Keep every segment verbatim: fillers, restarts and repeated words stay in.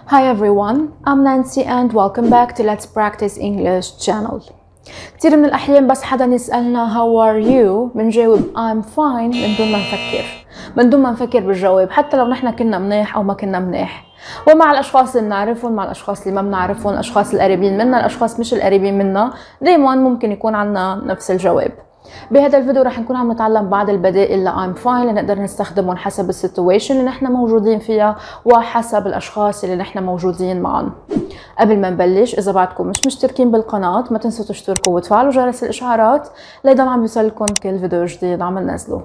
Hi everyone, I'm Nancy and welcome back to Let's Practice English channel. كتير من الأحيان بس حدا يسألنا how are you بنجاوب I'm fine من دون ما نفكر من دون ما نفكر بالجواب، حتى لو نحن كنا منيح أو ما كنا منيح. ومع الأشخاص اللي بنعرفهم، مع الأشخاص اللي ما بنعرفهم، الأشخاص القريبين منا، الأشخاص مش القريبين منا، دايما ممكن يكون عنا نفس الجواب. بهذا الفيديو رح نكون عم نتعلم بعض البدائل ل I'm fine اللي نقدر نستخدمهم حسب السيتويشن اللي نحن موجودين فيها وحسب الأشخاص اللي نحن موجودين معهم. قبل ما نبلش، إذا بعدكم مش مشتركين بالقناة ما تنسوا تشتركوا وتفعلوا جرس الإشعارات ليضل عم يوصلكم كل فيديو جديد عم ننزله.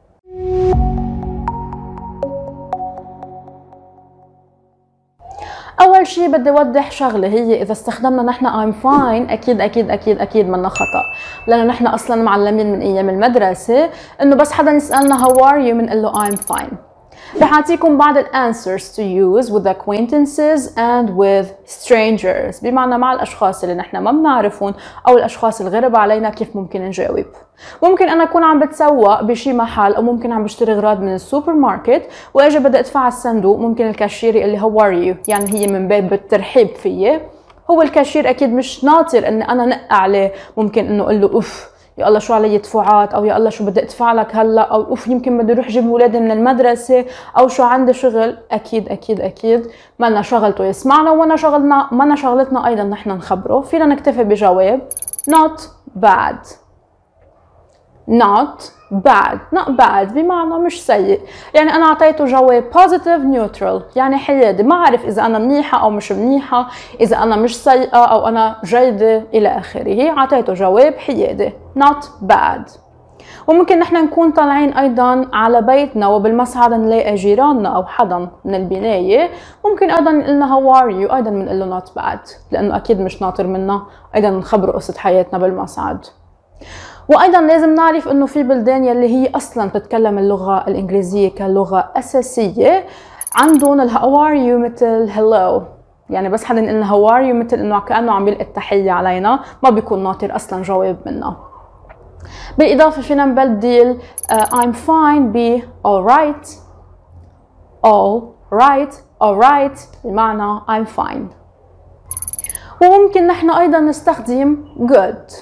أول شي بدي أوضح شغلة، هي إذا استخدمنا نحن I'm fine أكيد أكيد أكيد أكيد منا خطأ، لأنه نحن أصلاً معلمين من أيام المدرسة إنه بس حدا يسألنا how are you بنقول له I'm fine. رح أعطيكم بعض ال answers to use with acquaintances and with strangers، بمعنى مع الأشخاص اللي نحن ما بنعرفهم أو الأشخاص الغرب علينا كيف ممكن نجاوب. ممكن أنا أكون عم بتسوق بشي محل أو ممكن عم بشتري أغراض من السوبر ماركت وأجي بدي أدفع على الصندوق، ممكن الكاشير يقول لي how are you، يعني هي من باب الترحيب فيي. هو الكاشير أكيد مش ناطر إني أنا نق عليه، ممكن إنه أقول له أوف يا الله شو علي دفعات، او يا الله شو بدي ادفع لك هلا، او اوف يمكن بدي اروح اجيب اولادي من المدرسه، او شو عندي شغل. اكيد اكيد اكيد ما لنا شغلته يسمعنا، وانا شغلنا ما لنا شغلتنا ايضا نحن نخبره. فينا نكتفي بجواب not bad not bad not bad بمعنى مش سيء، يعني انا اعطيته جواب positive neutral يعني حيادي، ما اعرف اذا انا منيحه او مش منيحه، اذا انا مش سيئه او انا جيده الى اخره. اعطيته جواب حيادي not bad. وممكن نحن نكون طالعين ايضا على بيتنا وبالمصعد نلاقي جيراننا او حدا من البنايه، ممكن ايضا نقول how are you، ايضا بنقول له not bad لانه اكيد مش ناطر منا، ايضا نخبره قصه حياتنا بالمصعد. وايضا لازم نعرف انه في بلدان يلي هي اصلا بتتكلم اللغه الانجليزيه كلغه اساسيه عندهم ال how are you مثل hello، يعني بس حدا يقول how are you مثل انه كانه عم يلقي التحيه علينا، ما بيكون ناطر اصلا جواب منا. بالاضافه فينا نبدل uh, I'm fine ب alright alright alright بمعنى I'm fine. وممكن نحن ايضا نستخدم good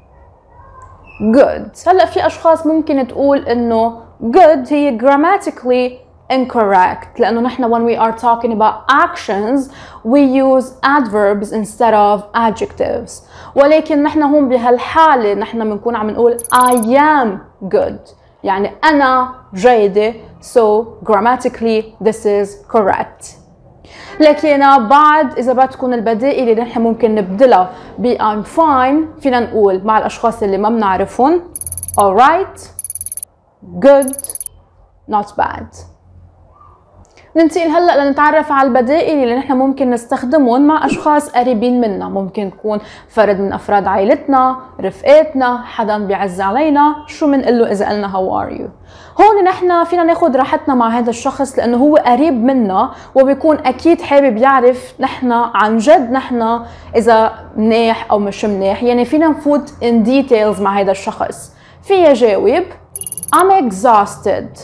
good. هلا في اشخاص ممكن تقول انه good هي grammatically incorrect، لانه نحن when we are talking about actions we use adverbs instead of adjectives، ولكن نحن هون بهالحاله نحن بنكون عم نقول I am good، يعني انا جيده، so grammatically this is correct. لكن بعد إذا بدكم البدائل اللي نحن ممكن نبدلها ب I'm fine، فينا نقول مع الأشخاص اللي ما بنعرفهم alright good not bad. ننتقل هلا لنتعرف على البدائل اللي نحن ممكن نستخدمهم مع اشخاص قريبين منا، ممكن تكون فرد من افراد عائلتنا، رفقاتنا، حدا بيعز علينا. شو بنقول له اذا قلنا how are you؟ هون نحن فينا ناخذ راحتنا مع هذا الشخص لانه هو قريب منا وبيكون اكيد حابب يعرف نحن عن جد نحن اذا منيح او مش منيح، يعني فينا نفوت in details مع هذا الشخص. في يجاوب I'm exhausted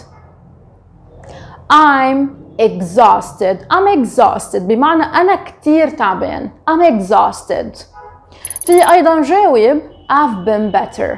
I'm exhausted I'm exhausted بمعنى أنا كتير تعبان I'm exhausted. في أيضا جاوب I've been better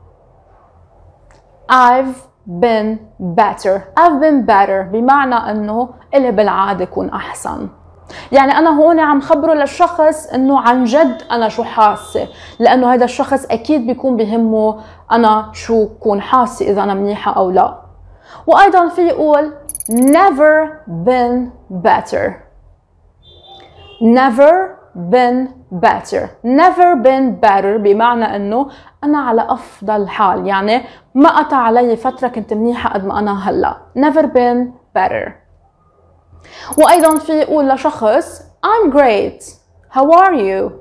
I've been better I've been better بمعنى أنه إلي بالعادة يكون أحسن، يعني أنا هون عم خبره للشخص أنه عن جد أنا شو حاسة، لأنه هذا الشخص أكيد بيكون بهمه أنا شو كون حاسة إذا أنا منيحة أو لا. وأيضا في يقول never been better never been better never been better بمعنى انه انا على افضل حال، يعني ما قطع علي فترة كنت منيحة قد ما انا هلا never been better. وايضا في يقول لشخص I'm great how are you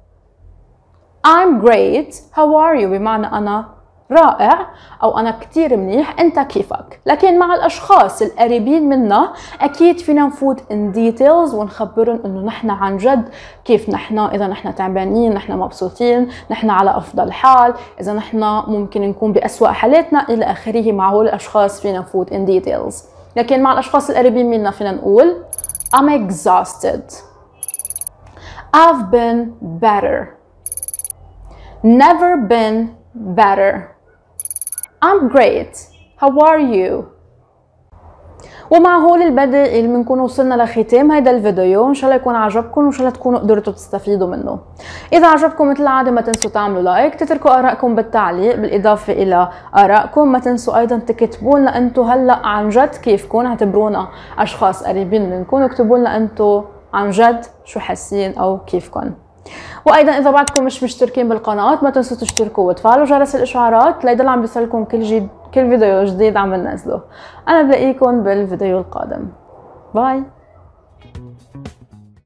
I'm great how are you بمعنى انا رائع او انا كتير منيح، انت كيفك. لكن مع الاشخاص القريبين منا اكيد فينا نفوت in details ونخبرهم انه نحن عن جد كيف نحن، اذا نحن تعبانين، نحن مبسوطين، نحن على افضل حال، اذا نحن ممكن نكون باسوأ حالاتنا الى اخره. مع هول الاشخاص فينا نفوت in details. لكن مع الاشخاص القريبين منا فينا نقول I'm exhausted. I've been better. Never been better. I'm great. How are you? ومع هول البدائل بنكون وصلنا لختام هيدا الفيديو. ان شاء الله يكون عجبكم وان شاء الله تكونوا قدرتوا تستفيدوا منه. اذا عجبكم مثل العاده ما تنسوا تعملوا لايك، تتركوا ارائكم بالتعليق بالاضافه الى ارائكم. ما تنسوا ايضا تكتبوا لنا انتم هلا عن جد كيفكم، اعتبرونا اشخاص قريبين منكم واكتبوا لنا انتم عن جد شو حاسين او كيفكم. وايضا اذا بعدكم مش مشتركين بالقناه ما تنسوا تشتركوا وتفعلوا جرس الاشعارات ليضل عم بيوصلكم كل جديد كل فيديو جديد عم ننزله. انا بلاقيكم بالفيديو القادم. باي.